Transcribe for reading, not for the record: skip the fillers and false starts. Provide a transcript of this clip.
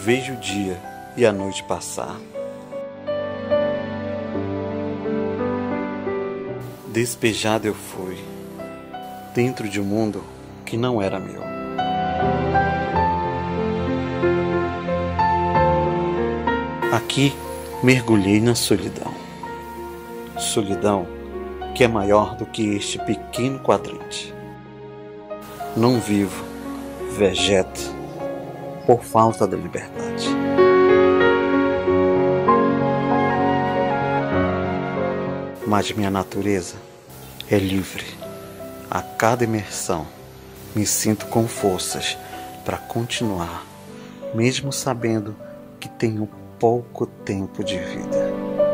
vejo o dia e a noite passar. Despejado eu fui, dentro de um mundo que não era meu. Aqui mergulhei na solidão. Solidão que é maior do que este pequeno quadrante. Não vivo, vegeto, por falta da liberdade. Mas minha natureza é livre. A cada imersão, me sinto com forças para continuar, mesmo sabendo que tenho pouco tempo de vida.